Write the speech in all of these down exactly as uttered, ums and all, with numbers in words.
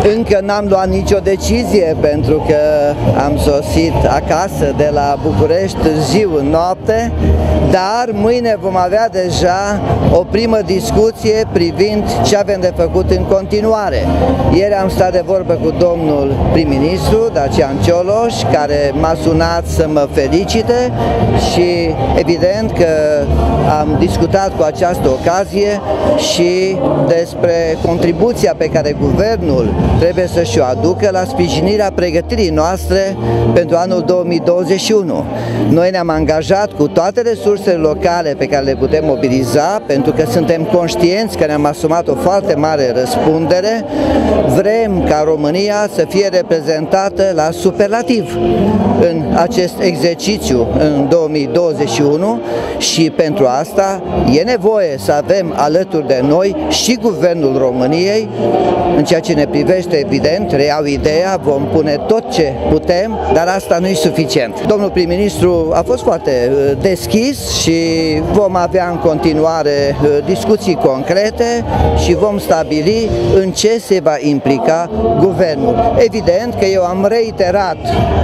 Încă n-am luat nicio decizie pentru că am sosit acasă de la București târziu în noapte, dar mâine vom avea deja o primă discuție privind ce avem de făcut în continuare. Ieri am stat de vorbă cu domnul prim-ministru Dacian Cioloș, care m-a sunat să mă felicite și evident că am discutat cu această ocazie și despre contribuția pe care guvernul trebuie să-și o aducă la sprijinirea pregătirii noastre pentru anul două mii douăzeci și unu. Noi ne-am angajat cu toate resursele locale pe care le putem mobiliza, pentru că suntem conștienți că ne-am asumat o foarte mare răspundere. Vrem ca România să fie reprezentată la superlativ în acest exercițiu în două mii douăzeci și unu și pentru asta e nevoie să avem alături de noi și Guvernul României. În ceea ce ne privește, evident, reiau ideea, vom pune tot ce putem, dar asta nu e suficient. Domnul prim-ministru a fost foarte deschis și vom avea în continuare discuții concrete și vom stabili în ce se va implica guvernul. Evident că eu am reiterat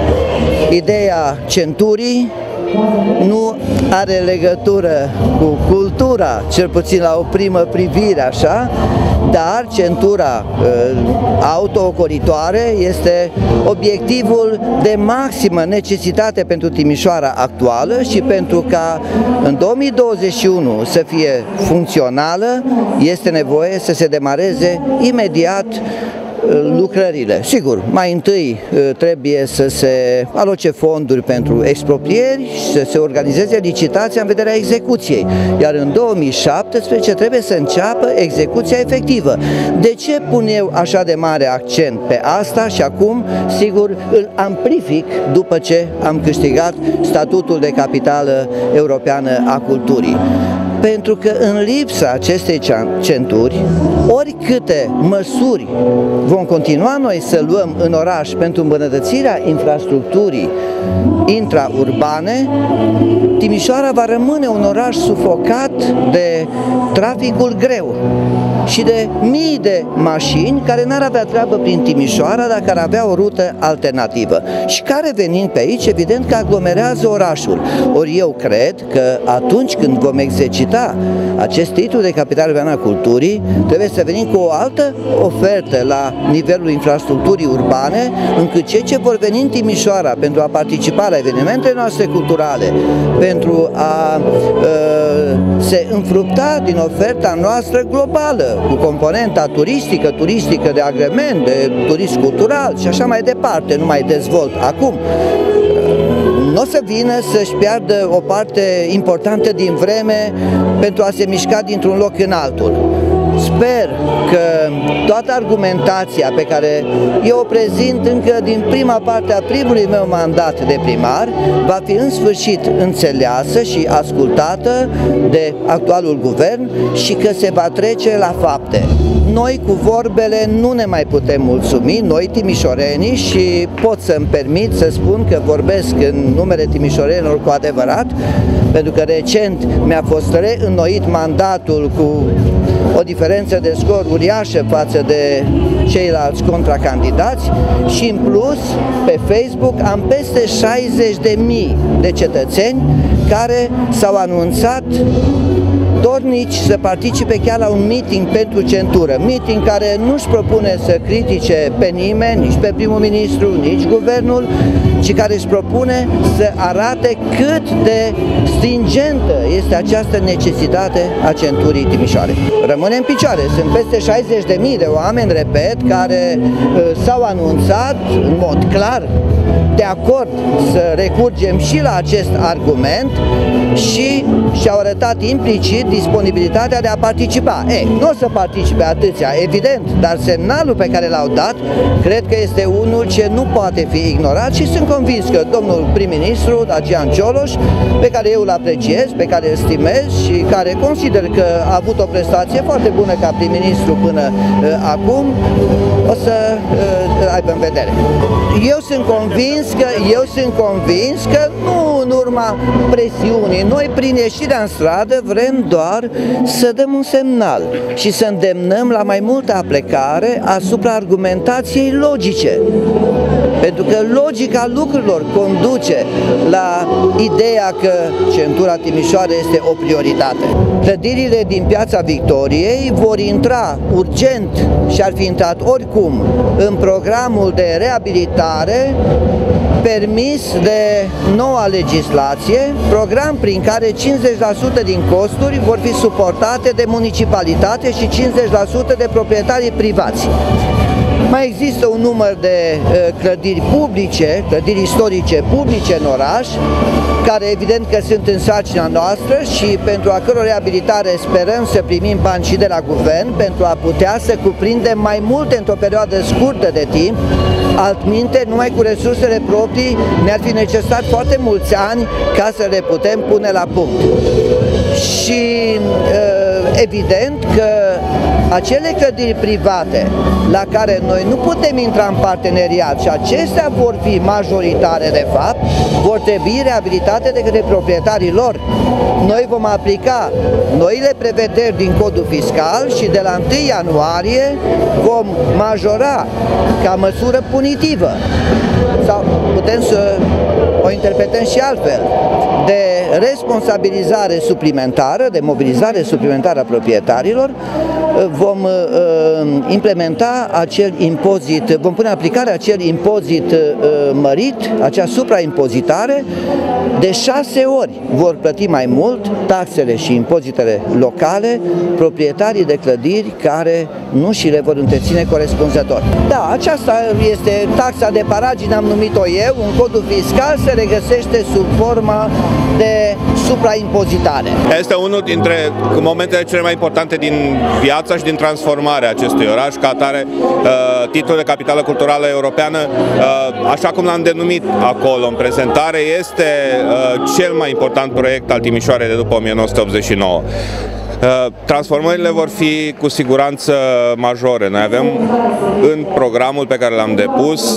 ideea centurii, nu are legătură cu cultura, cel puțin la o primă privire așa, dar centura uh, autoocolitoare este obiectivul de maximă necesitate pentru Timișoara actuală și pentru ca în două mii douăzeci și unu să fie funcțională, este nevoie să se demareze imediat lucrările. Sigur, mai întâi trebuie să se aloce fonduri pentru exproprieri și să se organizeze licitația în vederea execuției, iar în două mii șaptesprezece trebuie să înceapă execuția efectivă. De ce pun eu așa de mare accent pe asta și acum, sigur, îl amplific după ce am câștigat statutul de capitală europeană a culturii? Pentru că în lipsa acestei centuri, oricâte măsuri vom continua noi să luăm în oraș pentru îmbunătățirea infrastructurii intraurbane, Timișoara va rămâne un oraș sufocat de traficul greu și de mii de mașini care n-ar avea treabă prin Timișoara dacă ar avea o rută alternativă și care, venind pe aici, evident că aglomerează orașul. Ori eu cred că atunci când vom exercita acest titlu de capitală europeană a culturii, trebuie să venim cu o altă ofertă la nivelul infrastructurii urbane, încât cei ce vor veni în Timișoara pentru a participa la evenimentele noastre culturale, pentru a uh, se înfrupta din oferta noastră globală, cu componenta turistică, turistică de agrement, de turism cultural și așa mai departe, nu mai dezvolt acum, nu o să vină să-și piardă o parte importantă din vreme pentru a se mișca dintr-un loc în altul. Sper că toată argumentația pe care eu o prezint încă din prima parte a primului meu mandat de primar va fi în sfârșit înțeleasă și ascultată de actualul guvern și că se va trece la fapte. Noi cu vorbele nu ne mai putem mulțumi, noi timișorenii, și pot să-mi permit să spun că vorbesc în numele timișorenilor cu adevărat, pentru că recent mi-a fost reînnoit mandatul cu o diferență de scor uriașă față de ceilalți contracandidați și în plus pe Facebook am peste șaizeci de mii de cetățeni care s-au anunțat dornici să participe chiar la un meeting pentru centură, meeting care nu-și propune să critique pe nimeni, nici pe primul ministru, nici guvernul, ci care își propune să arate cât de stringentă este această necesitate a centurii Timișoarei. Rămâne în picioare, sunt peste șaizeci de mii de oameni, repet, care uh, s-au anunțat în mod clar de acord să recurgem și la acest argument și și-au arătat implicit disponibilitatea de a participa. Ei, nu o să participe atâția, evident, dar semnalul pe care l-au dat cred că este unul ce nu poate fi ignorat și sunt convins că domnul prim-ministru Dacian Cioloș, pe care eu îl apreciez, pe care îl stimez și care consider că a avut o prestație foarte bună ca prim-ministru până uh, acum, o să uh, aibă în vedere. Eu sunt convins convins că, eu sunt convins că nu în urma presiunii, noi prin ieșirea în stradă vrem doar să dăm un semnal și să îndemnăm la mai multă aplecare asupra argumentației logice. Pentru că logica lucrurilor conduce la ideea că centura Timișoara este o prioritate. Clădirile din Piața Victoriei vor intra urgent și ar fi intrat oricum în programul de reabilitare permis de noua legislație, program prin care cincizeci la sută din costuri vor fi suportate de municipalitate și cincizeci la sută de proprietarii privați. Mai există un număr de uh, clădiri publice, clădiri istorice publice în oraș, care evident că sunt în sarcina noastră și pentru a căror reabilitare sperăm să primim bani și de la guvern pentru a putea să cuprindem mai multe într-o perioadă scurtă de timp. Altminte, numai cu resursele proprii ne-ar fi necesar foarte mulți ani ca să le putem pune la punct. Și evident că acele clădiri private la care noi nu putem intra în parteneriat și acestea vor fi majoritare de fapt, vor trebui reabilitate de către proprietarii lor. Noi vom aplica noile prevederi din codul fiscal și de la întâi ianuarie vom majora ca măsură punitivă, sau putem să o interpretăm și altfel, de responsabilizare suplimentară, de mobilizare suplimentară a proprietarilor, vom uh, implementa acel impozit, vom pune în aplicare acel impozit uh, mărit, acea supraimpozitare, de șase ori vor plăti mai mult taxele și impozitele locale proprietarii de clădiri care nu și le vor întreține corespunzător. Da, aceasta este taxa de paragină, am numit-o eu, în codul fiscal se regăsește sub forma de supraimpozitare. Este unul dintre momentele cele mai importante din viața și din transformarea acestui oraș, ca atare titlul de capitală culturală europeană, așa cum l-am denumit acolo în prezentare, este cel mai important proiect al Timișoarei de după o mie nouă sute optzeci și nouă. Transformările vor fi cu siguranță majore. Noi avem în programul pe care l-am depus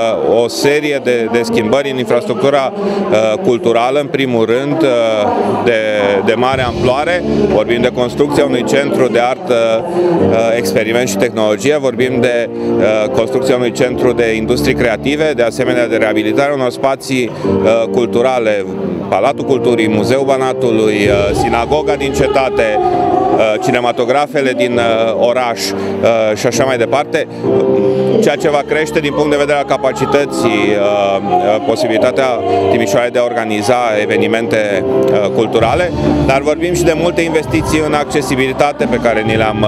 o serie de, de schimbări în infrastructura culturală, în primul rând de, de mare amploare. Vorbim de construcția unui centru de artă, experiment și tehnologie, vorbim de construcția unui centru de industrii creative, de asemenea de reabilitarea unor spații culturale, Palatul Culturii, Muzeul Banatului, sinagoga din cetate, cinematografele din oraș și așa mai departe, ceea ce va crește din punct de vedere al capacității posibilitatea Timișoarei de a organiza evenimente culturale, dar vorbim și de multe investiții în accesibilitate pe care ni le-am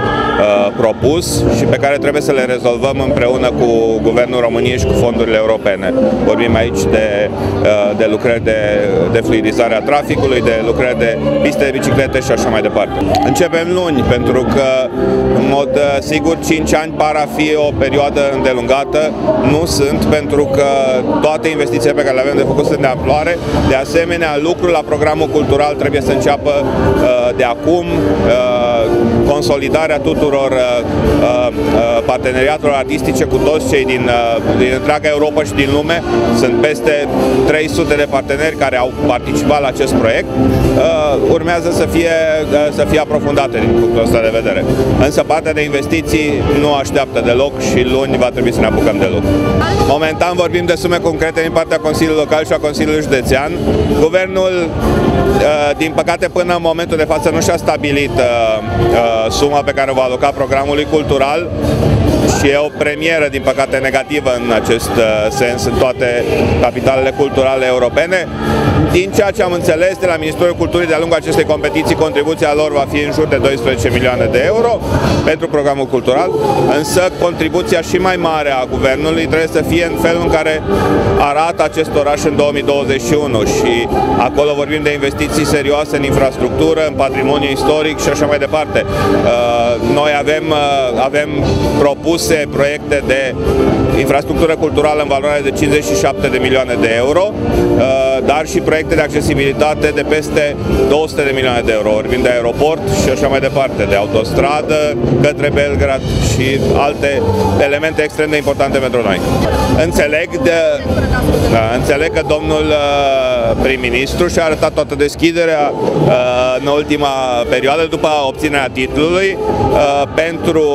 propus și pe care trebuie să le rezolvăm împreună cu Guvernul României și cu fondurile europene. Vorbim aici de, de lucrări de, de fluidizare a traficului, de lucrări de piste de biciclete și așa mai departe. Începem luni, pentru că, în mod sigur, cinci ani par a fi o perioadă îndelungată. Nu sunt, pentru că toate investițiile pe care le avem de făcut sunt de amploare. De asemenea, lucrul la programul cultural trebuie să înceapă de acum. Consolidarea tuturor parteneriatelor artistice cu toți cei din, din întreaga Europa și din lume. Sunt peste trei sute de parteneri care au participat la acest proiect. Urmează să fie, să fie aprofundate din punctul ăsta de vedere. Însă partea de investiții nu așteaptă deloc și luni va trebui să ne apucăm de lucru. Momentan vorbim de sume concrete din partea Consiliului Local și a Consiliului Județean. Guvernul, din păcate, până în momentul de față nu și-a stabilit suma pe care o va aloca programului cultural și e o premieră, din păcate, negativă în acest sens în toate capitalele culturale europene. Din ceea ce am înțeles de la Ministerul Culturii de-a lungul acestei competiții, contribuția lor va fi în jur de doisprezece milioane de euro pentru programul cultural, însă contribuția și mai mare a Guvernului trebuie să fie în felul în care arată acest oraș în două mii douăzeci și unu și acolo vorbim de investiții serioase în infrastructură, în patrimoniu istoric și așa mai departe. noi avem, avem propuse proiecte de infrastructură culturală în valoare de cincizeci și șapte de milioane de euro, dar și proiecte de accesibilitate de peste două sute de milioane de euro, vorbind de aeroport și așa mai departe, de autostradă către Belgrad și alte elemente extrem de importante pentru noi. Înțeleg, de, da, înțeleg că domnul prim-ministru și-a arătat toată deschiderea în ultima perioadă după obținerea titlului pentru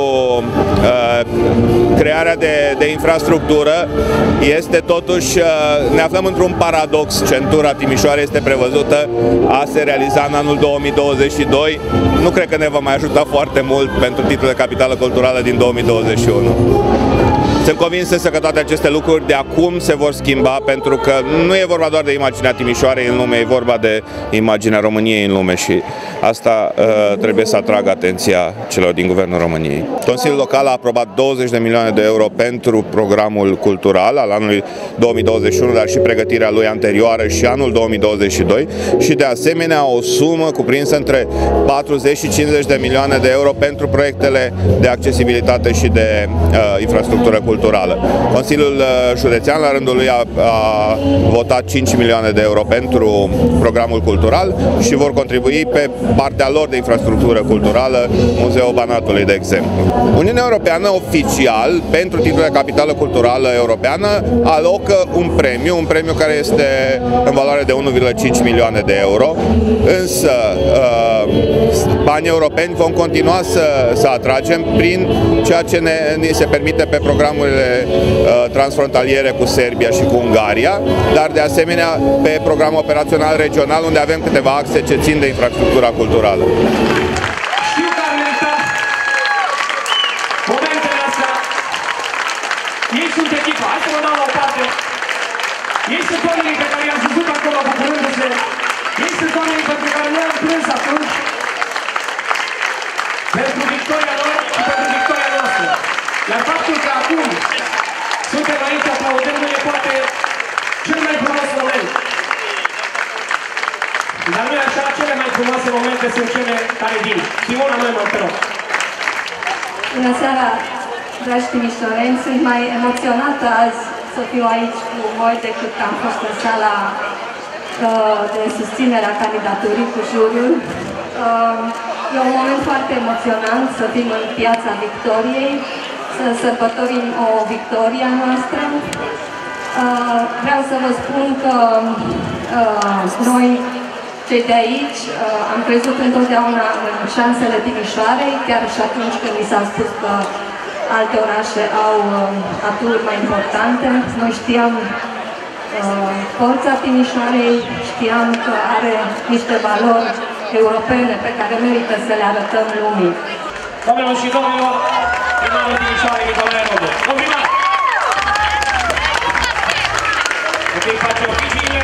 crearea de, de infrastructură. Este totuși, ne aflăm într-un paradox. Centura Timișoara este prevăzută a se realiza în anul două mii douăzeci și doi. Nu cred că ne va mai ajuta foarte mult pentru titlul de capitală culturală din două mii douăzeci și unu. Sunt convins însă că toate aceste lucruri de acum se vor schimba, pentru că nu e vorba doar de imaginea Timișoarei în lume, e vorba de imaginea României în lume și asta uh, trebuie să atragă atenția celor din Guvernul României. Consiliul Local a aprobat douăzeci de milioane de euro pentru programul cultural al anului două mii douăzeci și unu, dar și pregătirea lui anterioară și anul două mii douăzeci și doi și de asemenea o sumă cuprinsă între patruzeci și cincizeci de milioane de euro pentru proiectele de accesibilitate și de uh, infrastructură culturală. Consiliul Județean la rândul lui a, a votat cinci milioane de euro pentru programul cultural și vor contribui pe partea lor de infrastructură culturală Muzeul Banatului, de exemplu. Uniunea Europeană oficial pentru titlul de capitală culturală europeană alocă un premiu, un premiu care este în valoare de unu virgulă cinci milioane de euro, însă banii europeni vom continua să, să atragem prin ceea ce ne, ne se permite pe programurile uh, transfrontaliere cu Serbia și cu Ungaria, dar de asemenea pe programul operațional regional, unde avem câteva axe ce țin de infrastructura culturală. Știu că am meritat momentele astea. Ei sunt echipa. Hai să mă dau la o parte. Ei sunt oamenii pe care i-am văzut acolo bucurându-se. Ei sunt oamenii pentru care noi am plâns atunci. Pentru victoria lor și pentru victoria noastră. Iar faptul că acum suntem aici, aplaudăm, nu e poate cel mai frumos moment. Dar nu e așa, cele mai frumoase momente sunt cele care vin. Simona Neumann, te rog. Bună seara, dragi timișoreni. Sunt mai emoționată azi să fiu aici cu voi decât am fost în sala uh, de susținere a candidaturii cu juriul. Uh, e un moment foarte emoționant să fim în Piața Victoriei, să sărbătorim o victorie a noastră. Uh, vreau să vă spun că uh, noi, cei de aici, uh, am crezut întotdeauna în șansele Timișoarei, chiar și atunci când mi s-a spus că alte orașe au uh, aturi mai importante. Noi știam uh, forța Timișoarei, știam că are niște valori europene pe care merită să le arătăm lumii. Doamnelor și domnilor, primarul Timișoarei, Nicolae Robo. Complimat! Ok, face oficiile.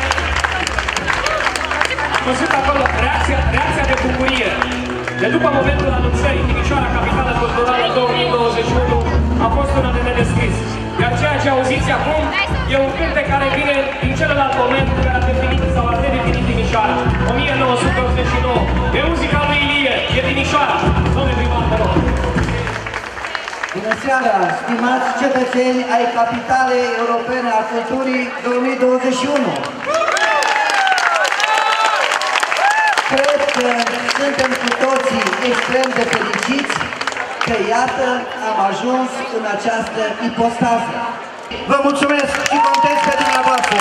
Am văzut acolo reacția, reacția de bucurie. De după momentul anunțării, Timișoara, capitală culturală două mii douăzeci și unu, a fost una de nedescris. Iar ceea ce auziți acum e un cântec care vine din celălalt moment care a definit sau a redefinit Timișoara. o mie nouă sute optzeci și nouă. De muzica lui Ilie, e Timișoara. Domnule primar, te rog. Bună seara, stimați cetățeni ai Capitalei Europene a Culturii două mii douăzeci și unu! Cred că suntem cu toții extrem de fericiți că, iată, am ajuns în această ipostază. Vă mulțumesc și contez pe dumneavoastră!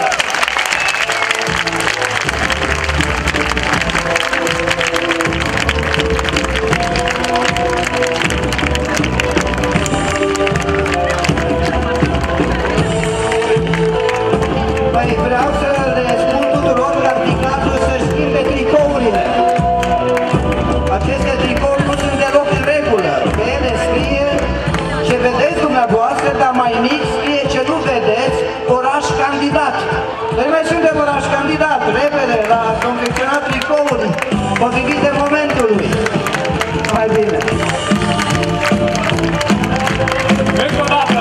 Vreau să le spun tuturor practicatul să-și schimbe tricourile. Aceste tricouri nu sunt deloc în regulă. Pe ele scrie ce vedeți dumneavoastră, dar mai mic scrie ce nu vedeți, oraș candidat. Noi mai suntem oraș candidat, repede, la confecționat tricouri, potrivit de momentului. Mai bine. Încă o dată.